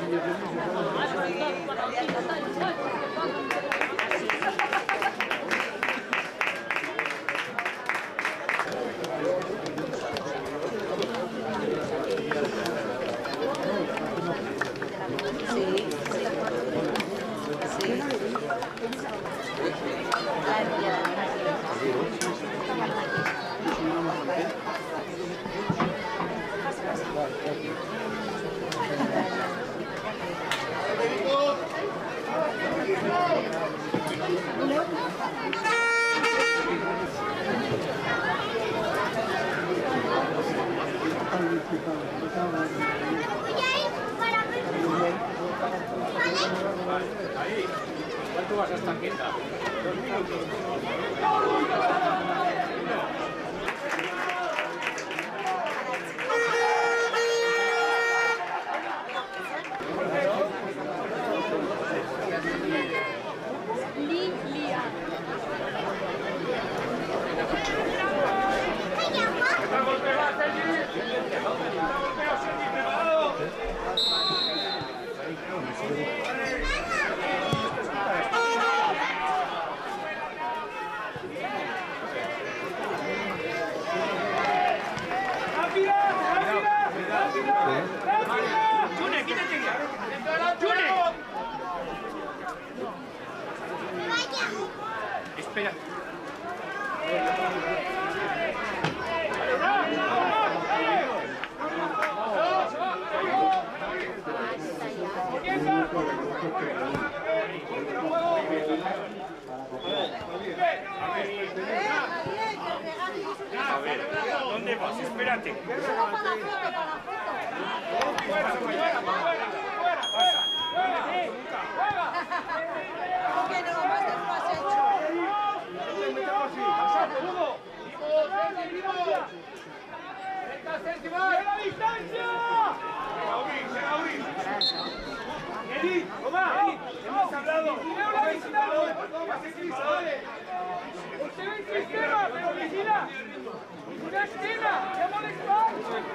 ¿Cuánto vas a estar quieta? 2 minutos. Espera. A ver, ¿dónde vas? Espérate. Hemos hablado. Usted ve el sistema, pero vigila. Una esquina, ya molestar.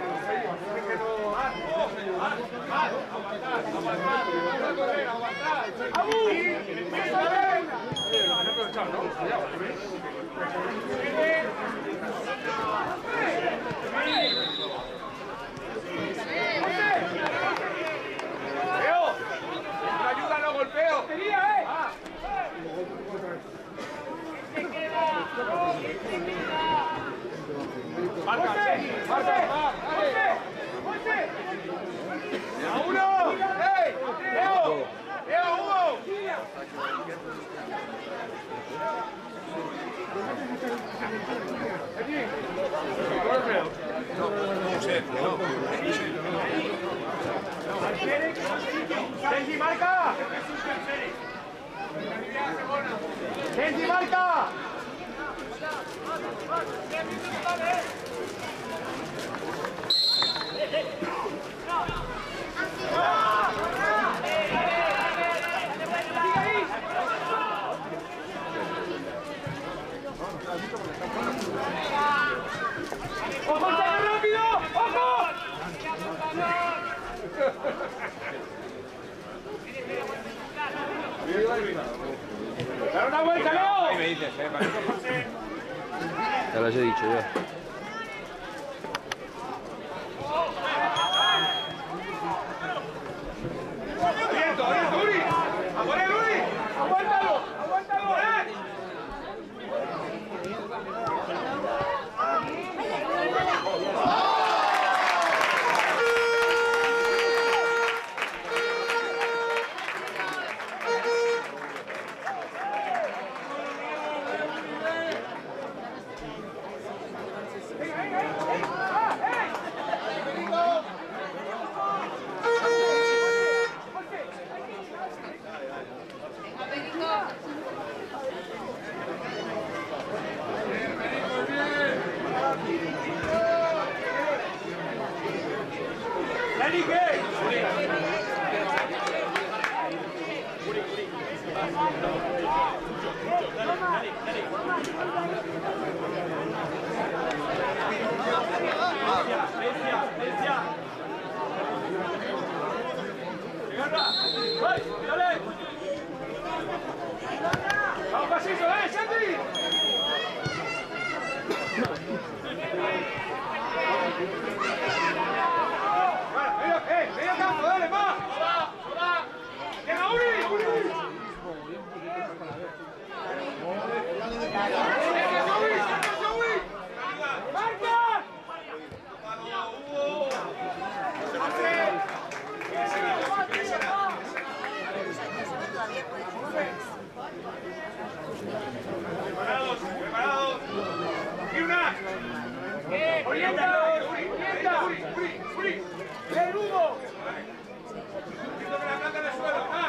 ¡Ayuda, no golpeo! ¡Marca! ¡A uno! ¡Ey! ¡Leo! ¡Leo, Hugo! No sé, no. ¡Sensi, marca! ¡Sensi, marca! ¡Ojo, rápido! ¡Ojo! ¡Dar una vuelta, Leo! Ahí me dices, Ya lo he dicho yo. ¡Abierto, abierto, Uri! ¡A por él, Uri! ¡Aguántalo! ¡Aguántalo! Dale. Vamos, pasillo, dale, Santi. Medio campo, dale, va. Llega Uri. ¡Marca! Preparados. Y una. ¡Orienta! Uri. ¡El Hugo! Quítame la planta en el suelo, ¡ah!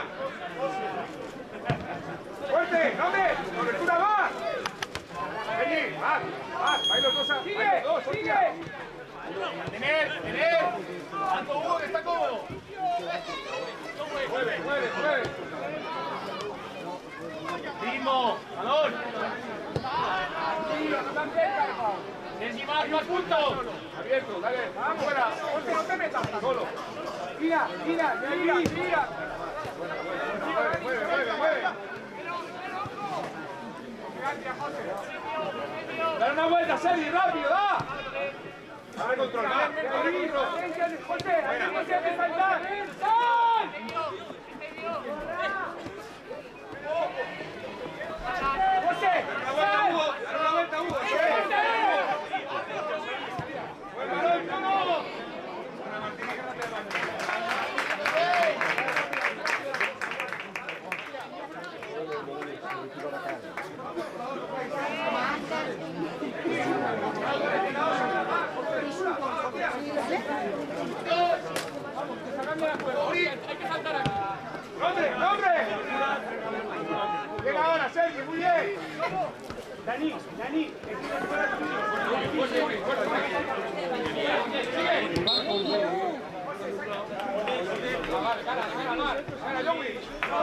¡Fuerte! ¡Dame! ¡Cobertura más! Vení, ahí los dos, ¡Sigue! Tener. Tanto Hugo que está cómodo. Mueve. Ritmo, balón. Encima, más puntos. Abierto, dale, vamos fuera. ¡No te metas! Solo. ¡Mira! Mueve. ¡Dale una vuelta, Sergi! ¡Rápido, da! Dale control, ¡José! ¡Aquí no se hace saltar! ¡Sal! ¡José! Dale una vuelta, Hugo. Hay que saltar aquí. ¡Nombre! Llega ahora, Sergi, muy bien. Dani. Gana, Joey.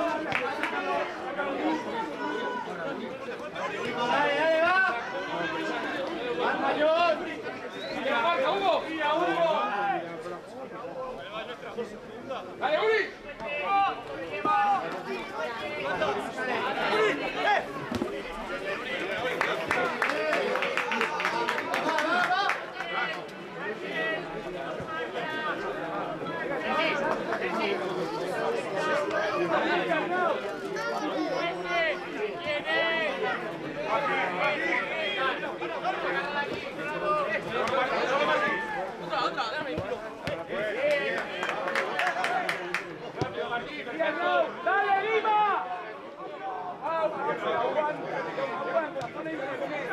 Dale, va. ¡Más mayor! ¡Marca, Hugo! ¡Dale, Uri! Otra, dame. ¡Dale, Lima! Aguanta, pon ahí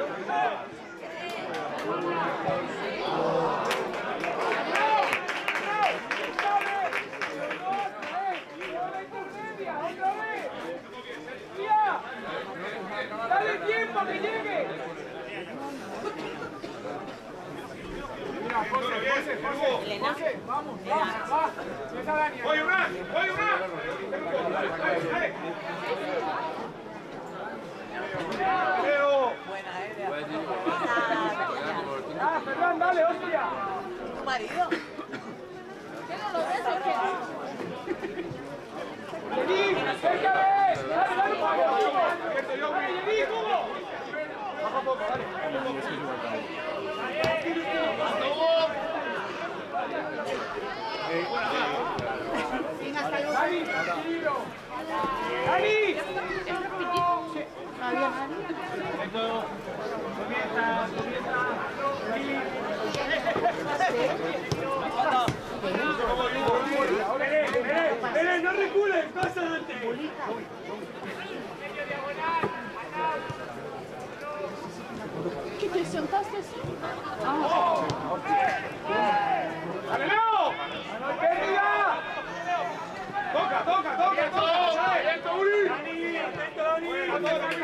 ¡dale tiempo que llegue! Mira, José, vamos, va. ¡Voy, una! Leo. Ferran, dale, hostia. ¿Tu marido? ¿Qué no lo ves o qué? Yedid, cércale. Dale, Hugo. Dale, Yedid, Hugo. Baja un poco, dale. Dani, tranquilo. Dani. No había nadie. Ven, no recules, pasa adelante. ¿Qué te sentaste así? ¡Dale, Leo! ¡Querida! ¡Toca! ¡Atento, Uri! ¡Atento, Dani!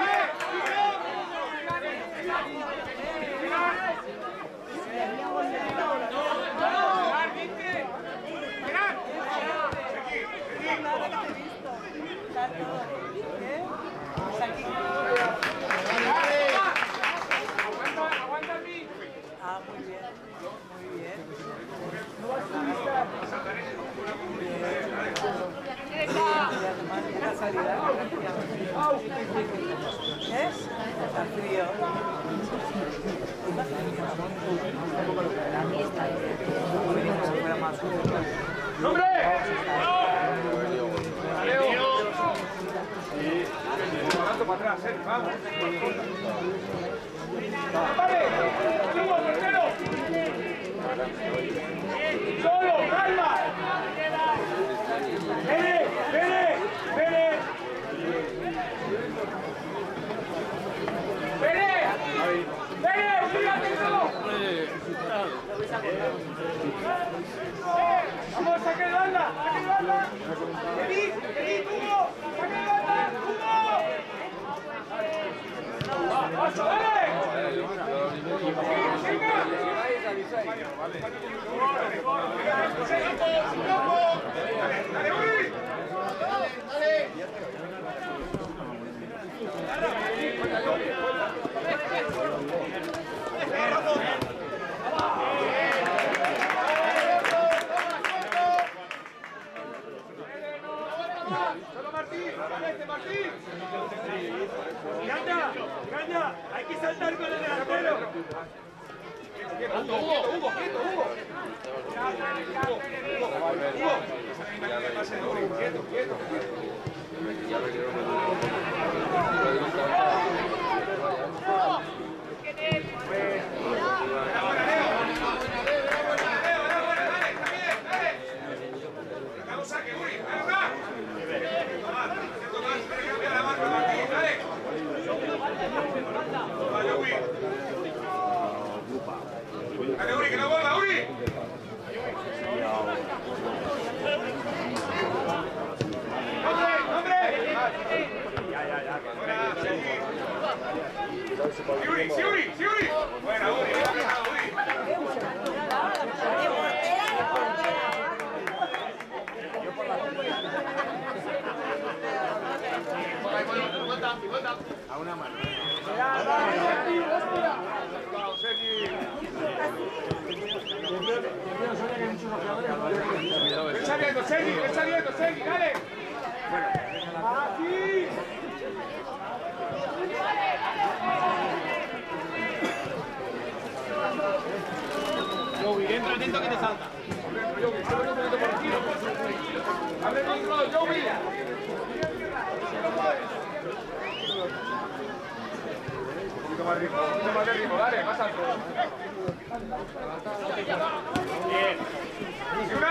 Aguanta a mí. Ah, muy bien. No vas a Está frío. ¡Nombre! Para atrás, vamos. ¡Vale! ¡Lugo, portero! ¡Solo! ¡Calma! ¡Vene! ¡Vene! ¡Vene! ¡Vene! ¡Vene! ¡Olvídatelo! ¡Vamos, saque de banda! ¡Saque de banda! ¡Venid! ¡Venid, Hugo! ¡Saque de banda! ¡Hugo! ¡Vamos, dale! ¡Solo Martín! ¡Martín! ¡Caña! ¡Caña! ¡Hay que saltar con el delantero! ¡Quieto, Hugo! ¡Hugo, quieto, Hugo! ¡Quieto, quieto! ¡Dale, Uri, que no vuelva, Uri! ¡Nombre! ¡Buena, Sergi! ¡Sí, Uri! ¡Sí, Uri! ¡Buena, Uri! A una mano. ¡Ven saliendo, Sergi! ¡Dale! ¡Así! Joey, entra atento que te salta. ¡Abre el control, Joey! Un poquito más de ritmo, dale, más alto. Bien. ¡Y una!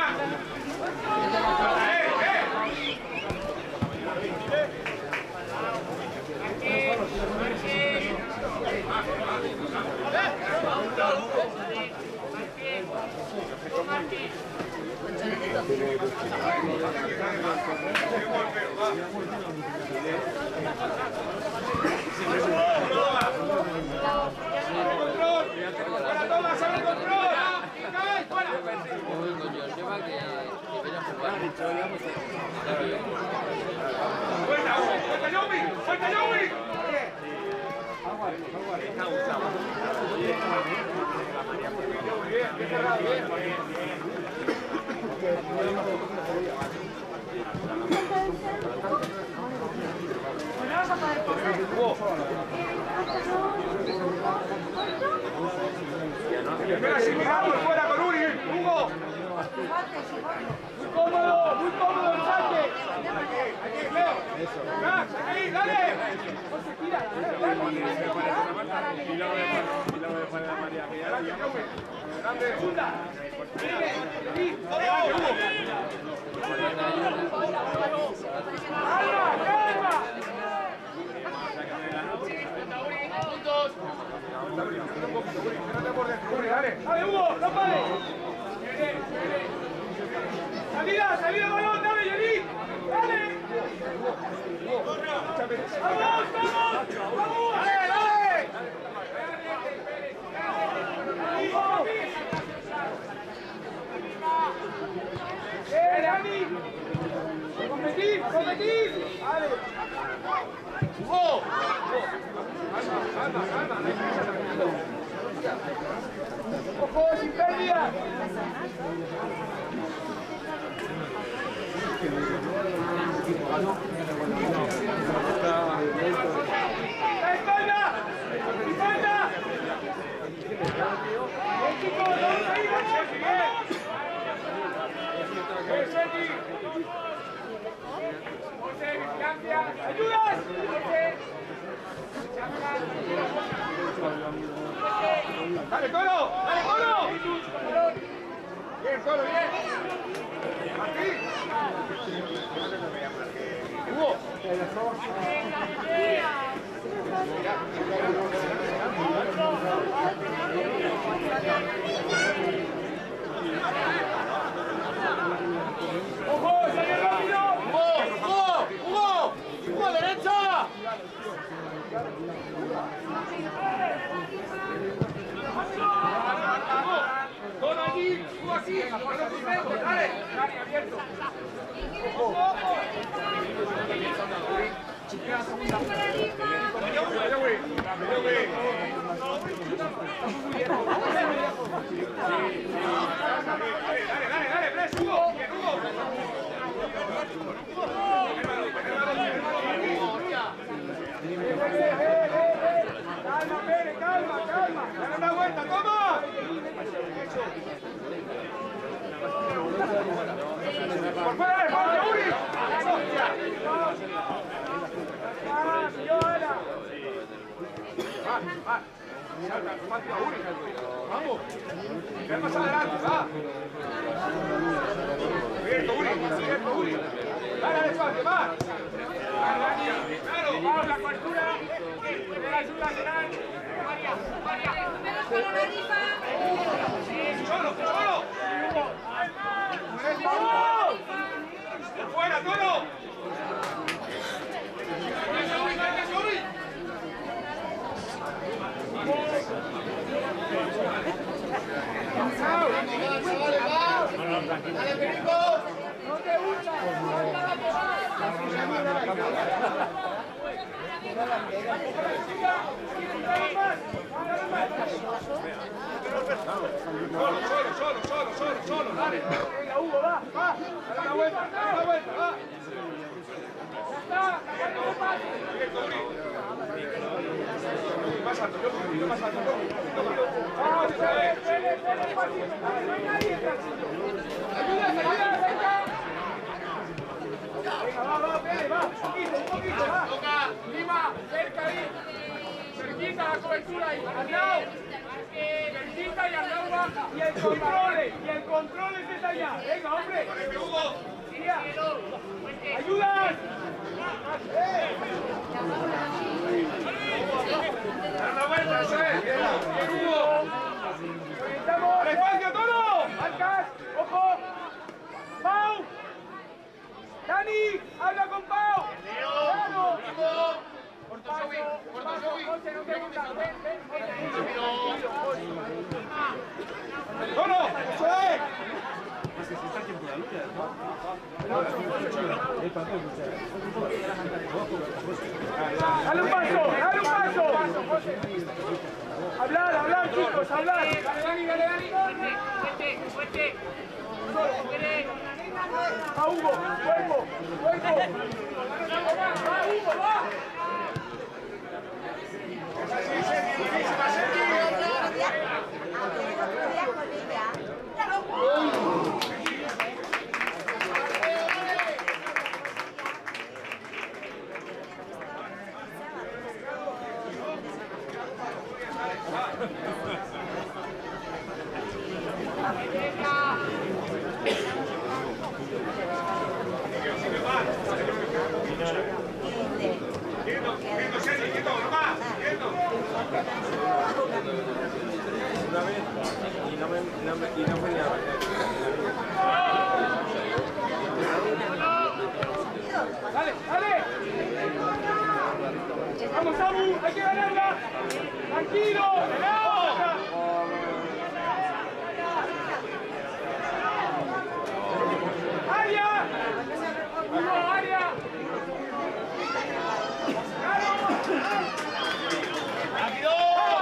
Espera, si miramos fuera con Uri, Hugo. Muy cómodo el saque. Aquí, Leo. Max, aquí, dale. No se tira. Y luego de poner a María Pilla. Grande. Segunda. ¡Dale, Hugo! ¡No pares! ¡Salida, balón! ¡Dale, Yelí! ¡Dale! ¡Vamos, vamos! ¡Dale, dale! Dani! ¡Competir! ¡Competir! ¡Dale! ¡Hugo! Calma. ¡Ojo, sin pérdida! ¡Ayudas! ¡Dale, Colo! ¡Dale, Colo! Bien, Colo, bien. Aquí. Hugo. ¡Ojo! ¡Sale rápido! ¡Hugo! ¡Hugo! ¡Hugo! ¡Hugo, derecha! Todo allí, tú así, dale, dale, abierto. Ojo. Dale, Bres, Hugo, bien, Hugo. Calma, Pérez, calma. Dale una vuelta, toma. Por fuera, Uri. Vamos. Ven más adelante, va. Abierto, Uri. Dale, despacio, va. Claro, vamos, la cobertura de la ayuda general. María. Solo. ¡Fuera, todo! ¡Dale, Perico! ¡No te gusta! Solo, dale. Venga, Hugo, va. Dale una vuelta, va. Ya está, más alto, yo. Vamos, Pérez, fácil. No hay nadie atrás. Ayuda, venga. Venga, va, Pérez, va. Un poquito, va. Lima, cerca ahí. Cerquita la cobertura ahí. Al lado. Cerquita y al lado baja. Y el control es desde allá. Venga, hombre. Tira. ¡Ayudas! ¡Dale una vuelta, eso es! ¡Bien, Hugo! ¡Al espacio, todo! ¡Marcas! ¡Ojo! ¡Pau! ¡Dani! ¡Habla con Pau! ¡Claro! José, no te gusta. Ven. ¡Solo! ¡Eso es! ¡Dale un paso! ¡Hablar, chicos! ¡Hablar! ¡Dale, Dani! ¡Fuerte! ¡Va, Hugo! ¡Cuerpo! ¡Va, Hugo! ¡Va! ¡Dale! ¡Vamos, Samu! ¡Hay que ganarla! ¡Tranquilo! ¡Aria! ¡Hugo, Aria! ¡Rápido!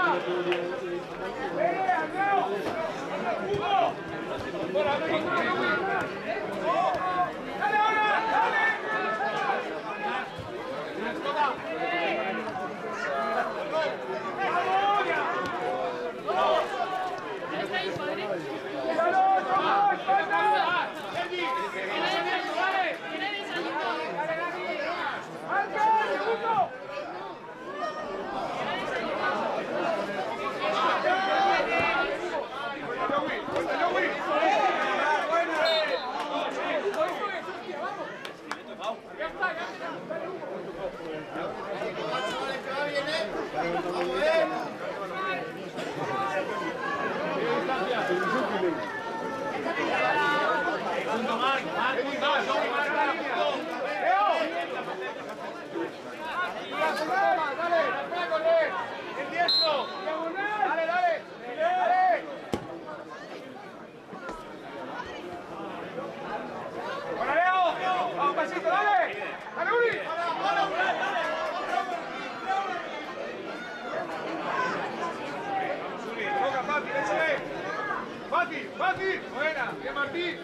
¡Hugo! ¡Dale ahora! ¡Dale! Martín!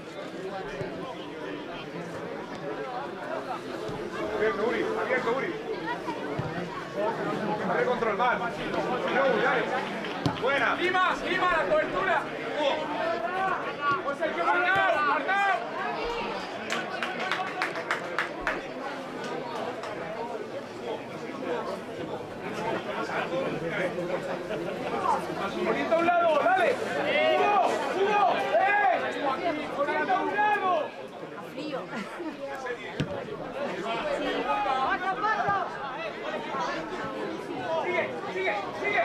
Abierto, Uri. Abierto, Uri. Dale control, mal. Dale. Buena. Lima, la cobertura. José, que Arnau. Bonito a un lado, dale. Hugo. Bonito a un lado. Frío. Sigue.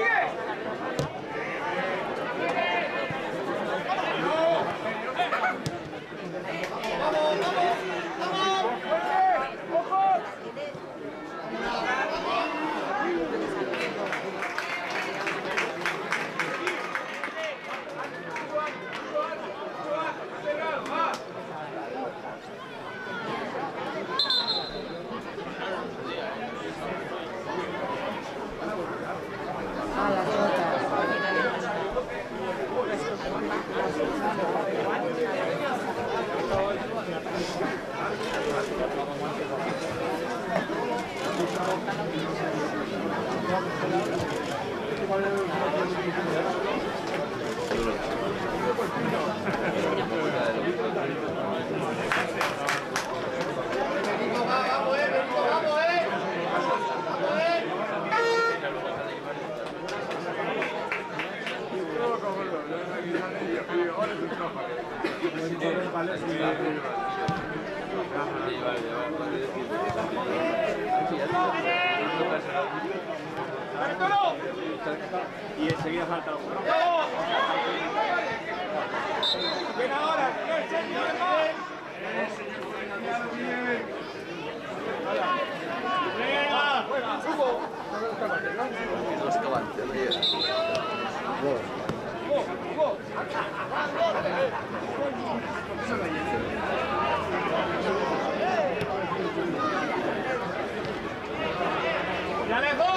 Y enseguida falta uno. Bien ahora, ¡Ya lejos!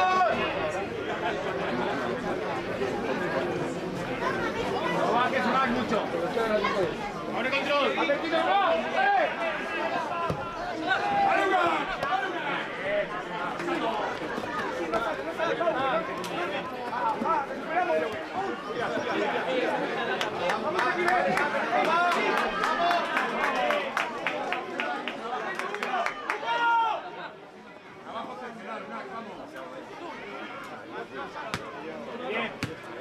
No bajes más mucho. Ahora control. ¡Atendido más! Bien.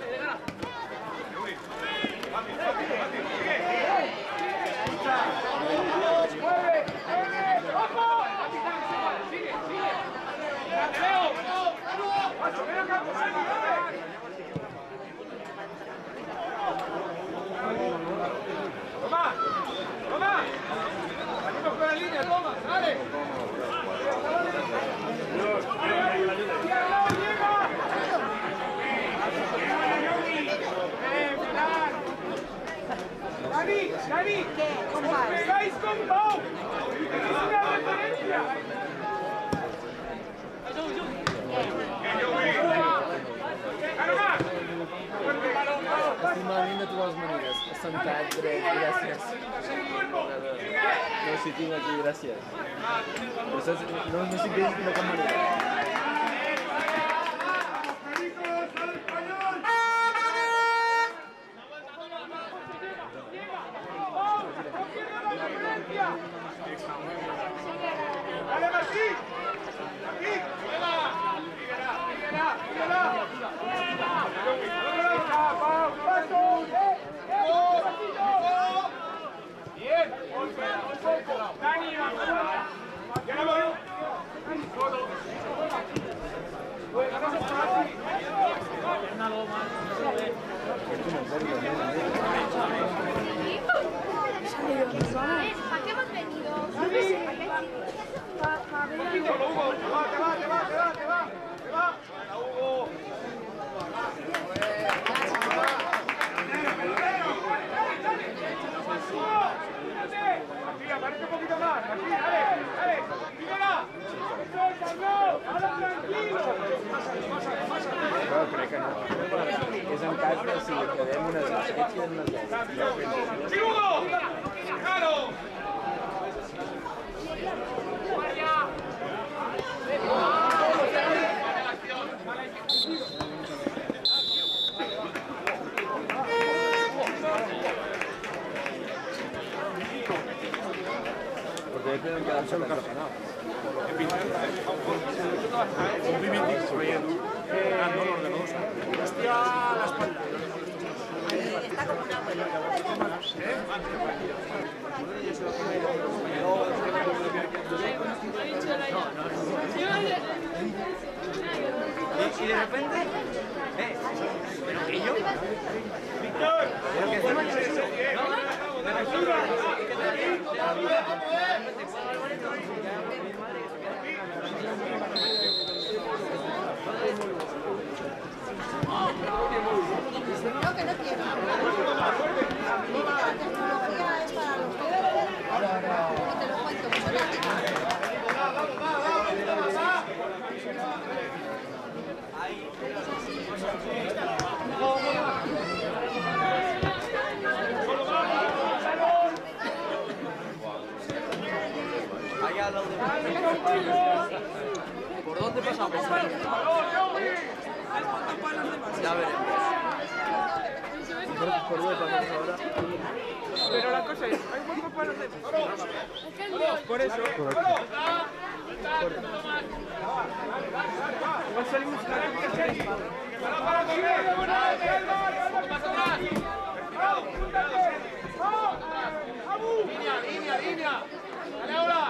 Toma. Salimos con la línea, toma, dale. Dani, os pegáis con Pau. Es una referencia. Filmar de todas maneras, son padre, gracias. No sé, tengo aquí, gracias. No sé qué es la cámara. ¡Dale, Martín! ¡Aquí! ¡Bien! ¡Dani! ¡Ya la voy! ¿Para qué hemos venido? Solo Hugo, te va. Hugo. Aquí, aparece un poquito más. Aquí, dale. Mírala. Ahora tranquilo. No, crec que no. És en cas de si quedem unes esquetxes, unes ¡Sí, Hugo! Álvaro. Porque tienen que darse el carpanado. Hostia, la espalda. Está como una abuela. Y de repente, pero que yo, Víctor. pero que encima yo eso, No, que no quiero. La tecnología es para los jóvenes. No te lo cuento, que son antiguos. allá al lado de ¿por dónde pasamos? Ya veremos. Por dónde pasamos ahora. Pero la cosa es, hay hueco para los demás. Por eso. Igual salimos para correr. Línea. Dale ahora.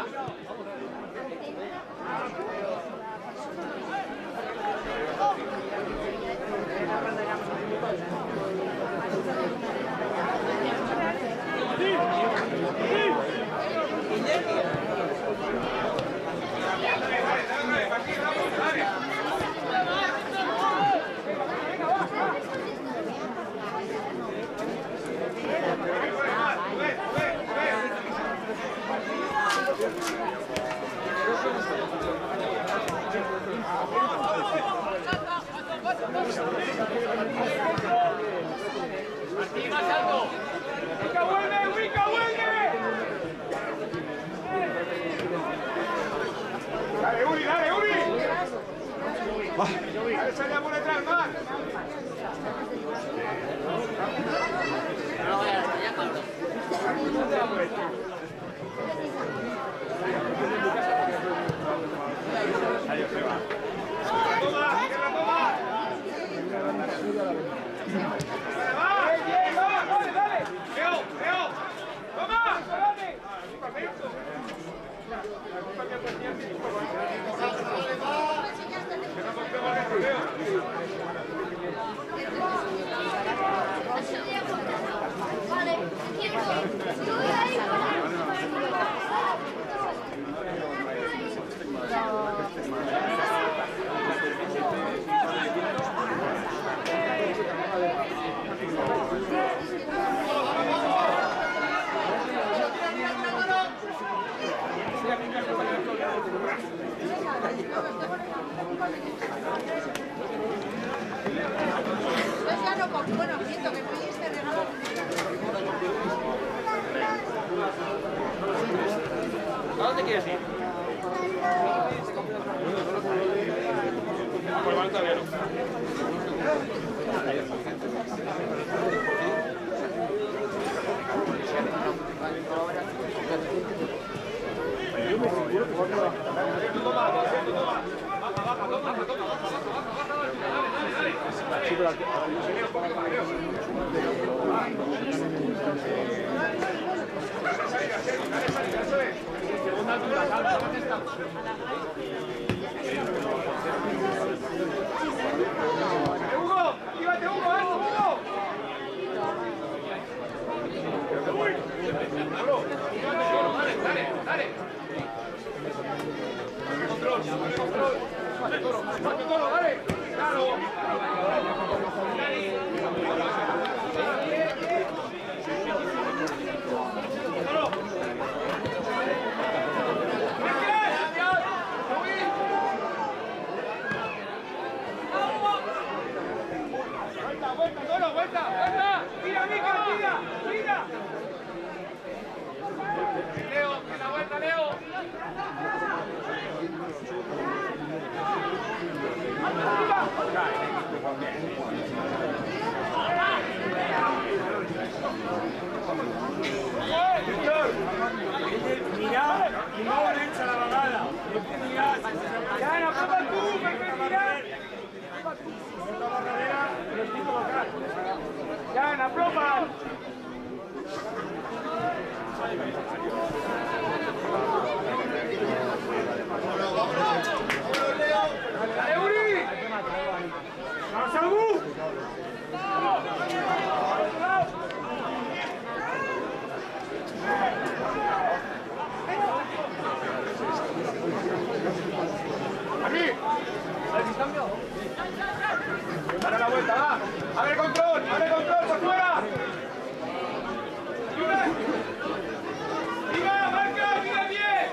¡Ubica, vuelve! Dale, Uri! Dale, salida por detrás, más. Dale. Leo. ¡Vamos! Vale, Yo ya no confío, bueno, siento que me este regalo. ¿A dónde quieres ir? Por el tablero. Hugo, actívate, Hugo, Hugo. Dale. Control. Dale. Claro. Vuelta. Tira, Mica, tira. Mirá, y no derecha la vagada. Ya, apropa tú, perfeccionar. La barradera, pero el tipo local. Ya, apropa. ¡Dale, Uri! ¡Vamos, Albu! ¡Aquí! ¡Dale la vuelta, va! ¡Abre control! ¡Por fuera! ¡Viva, marca! ¡Viva bien!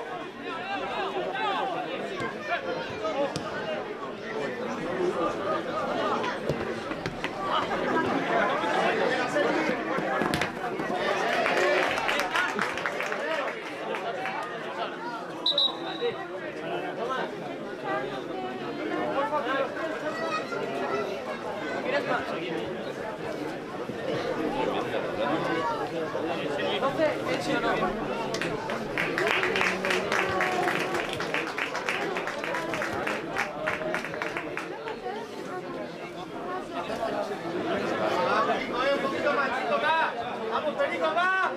Un poquito más, chico, va. Vamos, Perico, va.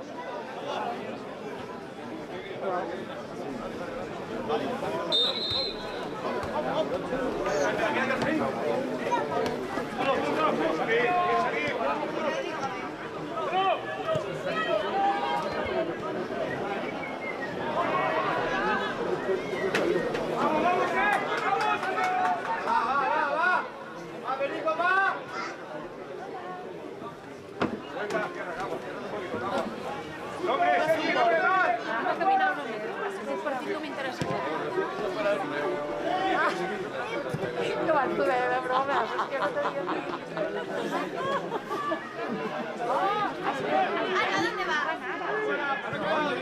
Va, Perico, va. Ha caminado unos metros. Ese partido me interesa. No, tú de broma. Que no te digo. ¿A dónde va?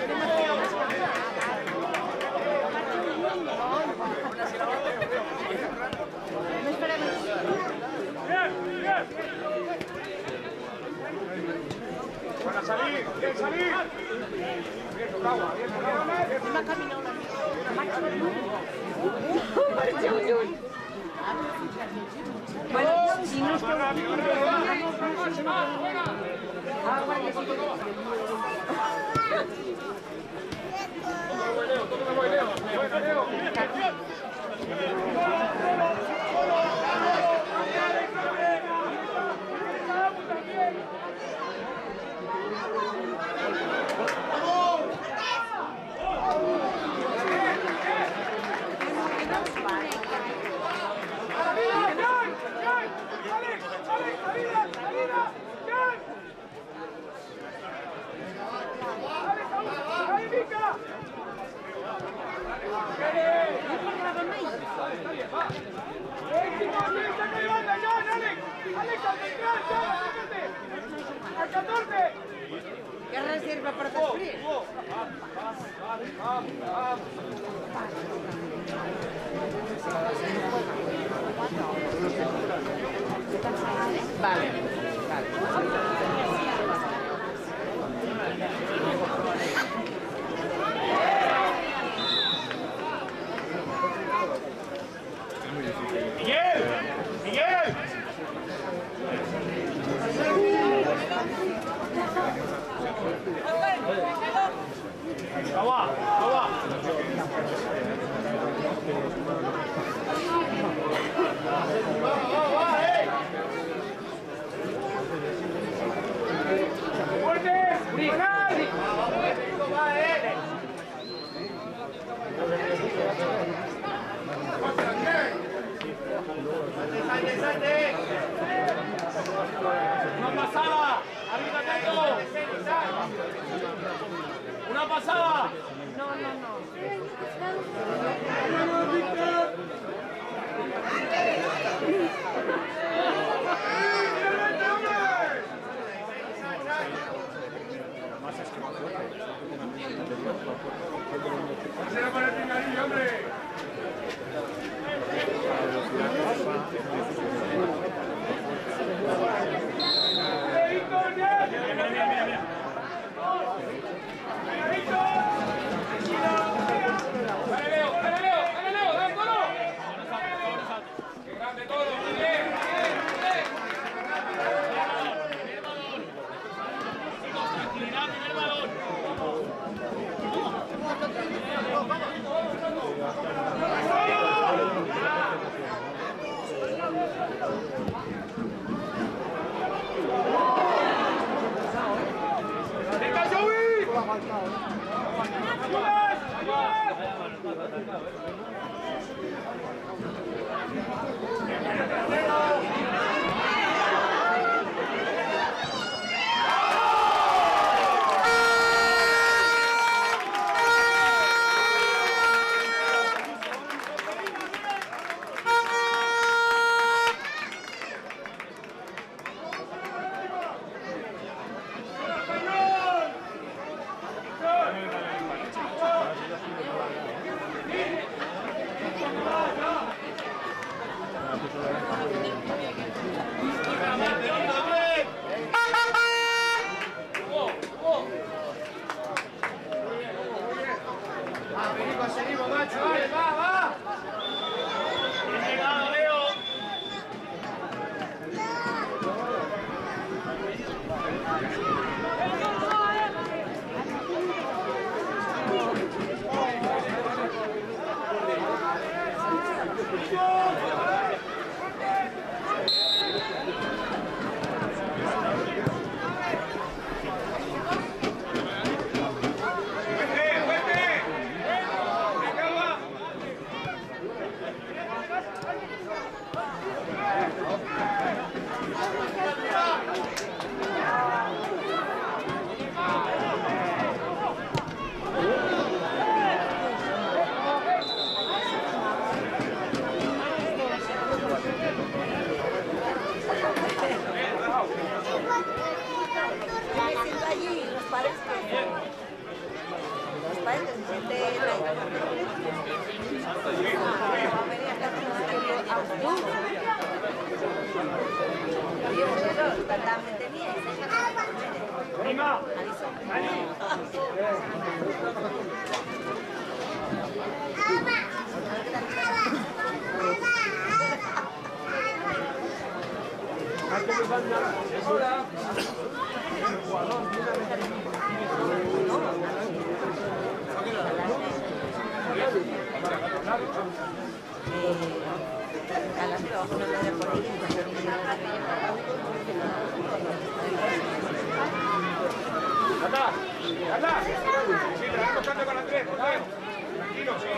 No esperemos. Van a salir, bien salir. Bien tocado, bien tocado. No ha caminado una bueno, si no es que ¿qué reserva para despedir? Vale, Miguel, Miguel. Agua, agua. Hola. ¡Anda! ¡Anda! Sí, te vas tocando con Andrés, tranquilo, sí.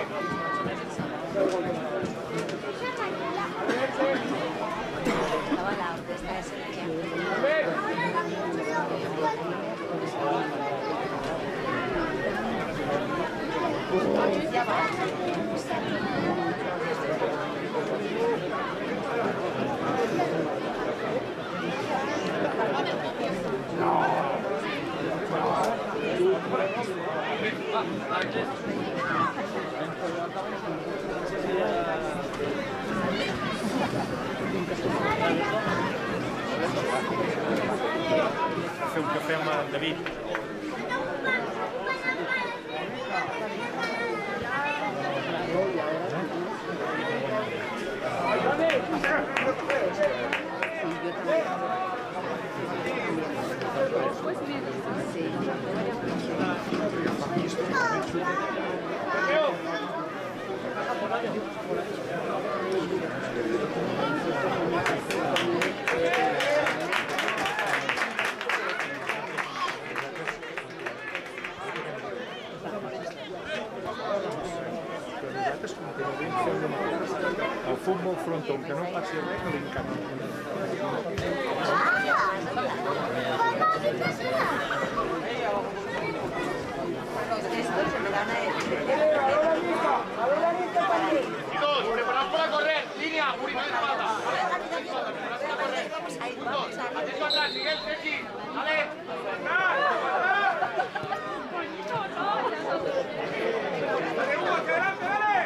Estaba la orquesta de Sevilla. Ya va. Fer un cafè amb en David. El futbol frontó, que no passi res, que li encanta. Chicos, preparaos para correr. Línea, Uri, no espalda. Atento atrás, Miguel, Sergi. Dale. ¡Dale, Hugo, hacia adelante, dale!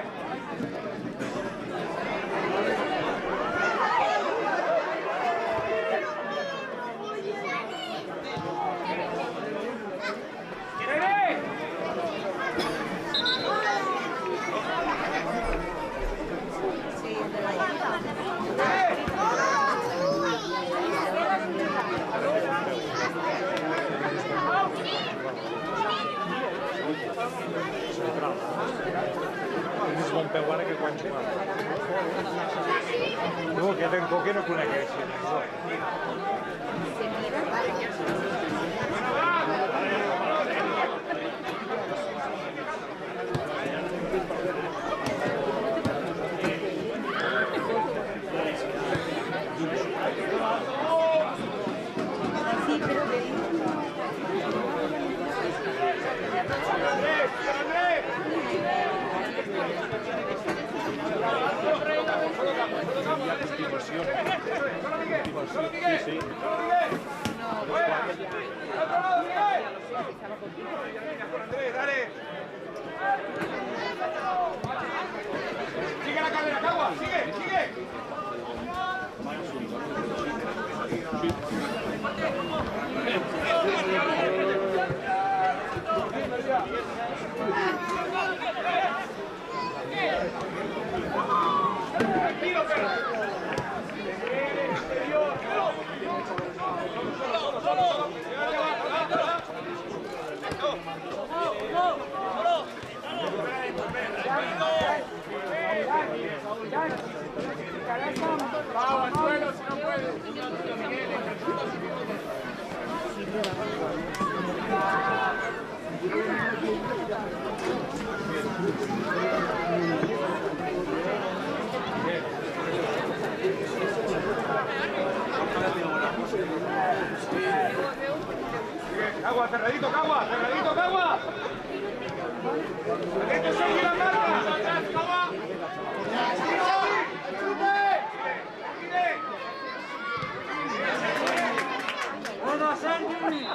És bon peu ara que quan jugava. No, que en Coque no coneix. ¡Solo Miguel! Sí, sí. ¡Solo Miguel! ¡Fuera! ¡Al otro lado, Miguel! Andrés, dale. ¡Sigue la carrera, Cagua! ¡Sigue! ¡Sigue! ¡Tranquilo, perro! ¡Vamos al suelo si no puedes! Cagua, cerradito, Cagua, cerradito, Cagua. Atento, Sergi, la marca. ¡Atrás, Cagua! ¡Vamos, Sergi!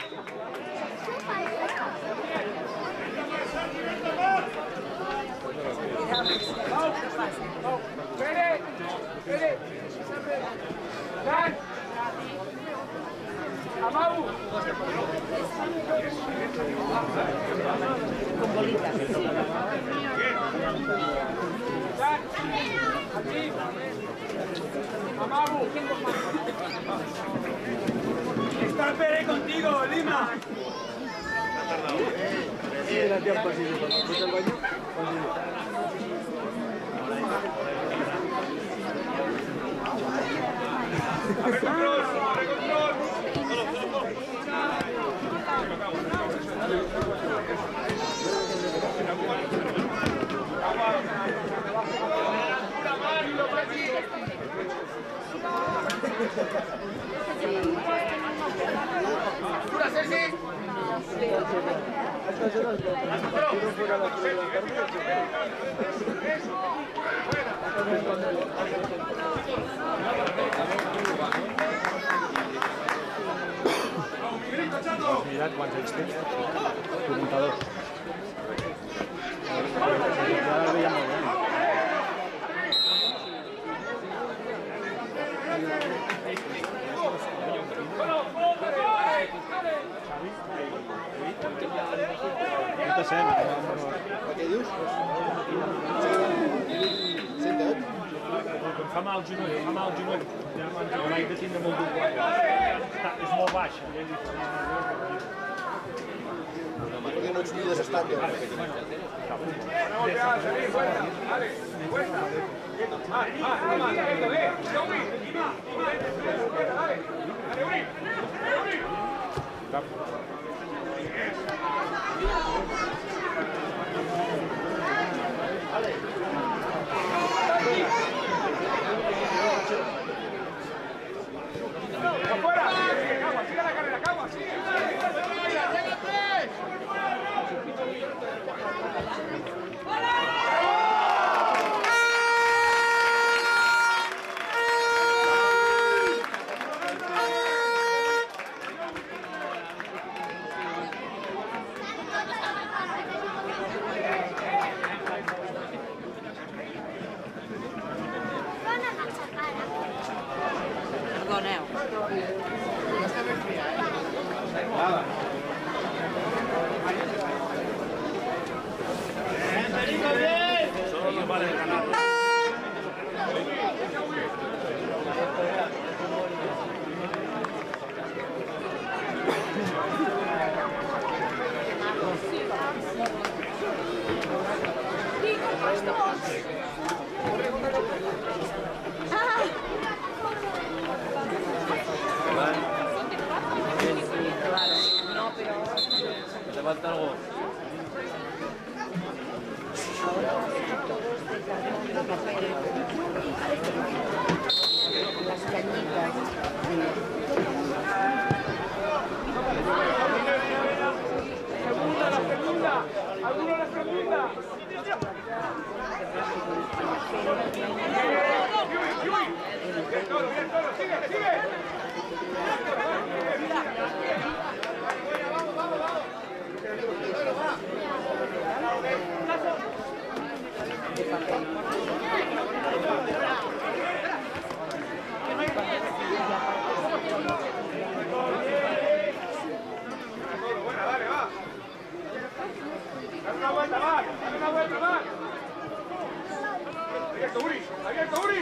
¡Pere! ¡Pere! ¡Dan! ¡Amabu! Con bolitas. ¡Dan! ¡Aquí! Está Pere contigo, Lima. Sí, la tía pasillo. ¿Vete al baño? Pasillo. A ver, control, control. ¡Pura, Ceci! Mirad cuánto es 42. Ya lo veíamos bien. No sé, què dius? Em fa mal el genoll, ja l'haig de tindre molt dur. És molt baix. Perquè no ets ni desestat, jo. Dale, vuelta. Afuera, sigue la carrera, Cagua, sigue. Perdoneu. Solo nos vale ganar. ¿Te falta algo? Las cañitas. La segunda. ¿Alguno la segunda? Bien, Toro, sigue. Buena, dale, va. Dale una vuelta más. Abierto, Uri.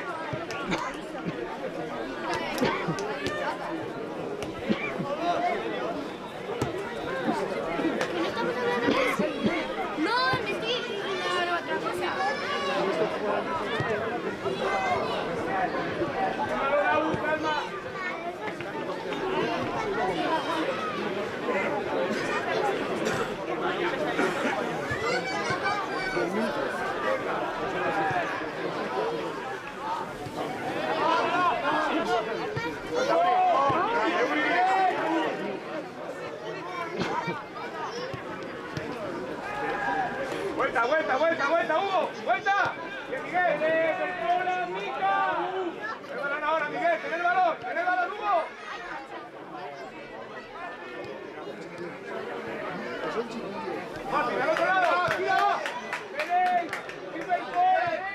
No, me estoy diciendo otra cosa. Calma. Vuelta, Hugo. Vuelta. Bien, Miguel. Controla, Mica. El balón ahora, Miguel. Ten el balón, Hugo. Fácil, al otro lado. Tira. Belén. Keep it forward.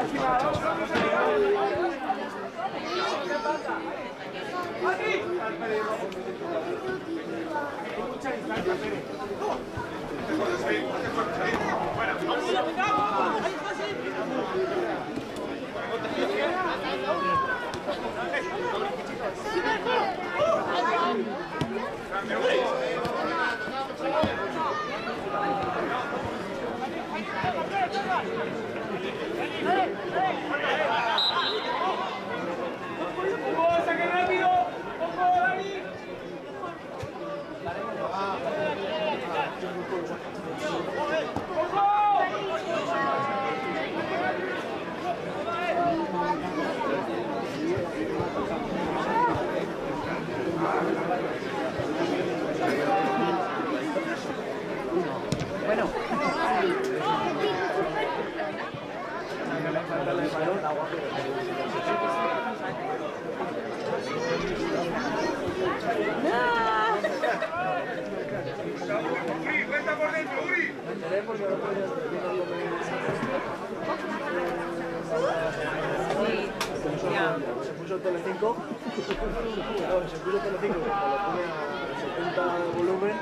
¡Saque rápido! ¡Ojo, Dani! Bueno. Uri, cuenta por dentro, Uri. Se puso Telecinco. Claro, se puso Telecinco, cuando lo pone a 70 de volumen.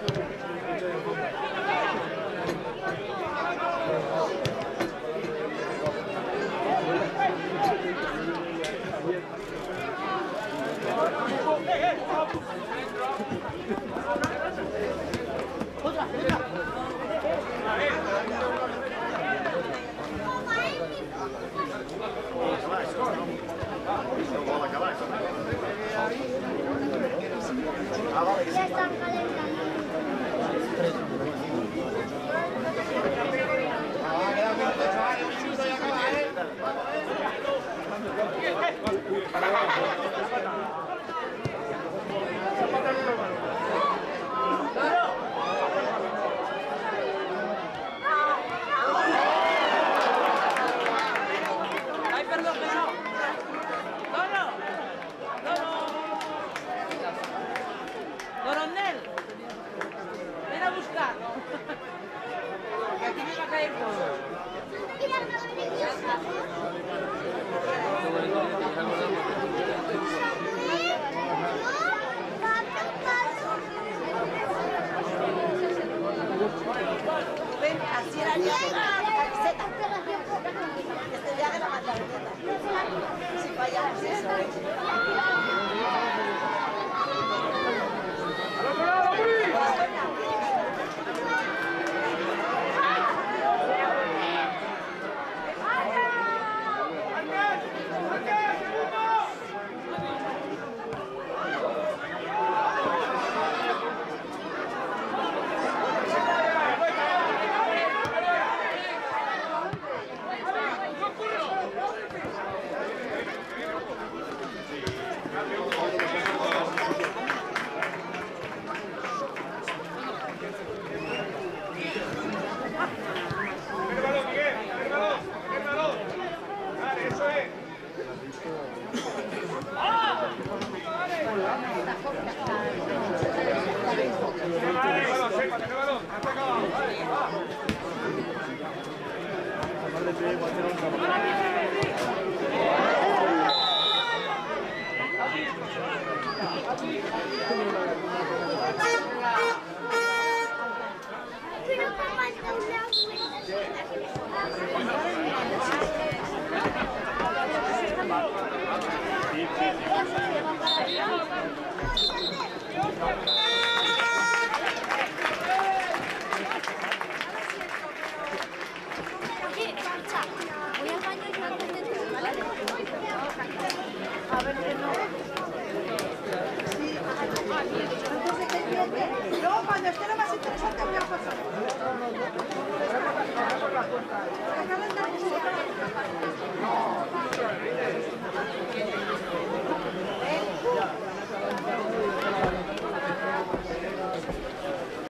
Ya están calentando. Ay, perdón, que no. Coronel, ven a buscar. Que aquí me va a caer todo. Ven, así era la camiseta. Este día de la mandarina. Si fallamos eso. ¡Al otro lado, Uri! Luego, cuando esté lo más interesante, voy a pasar.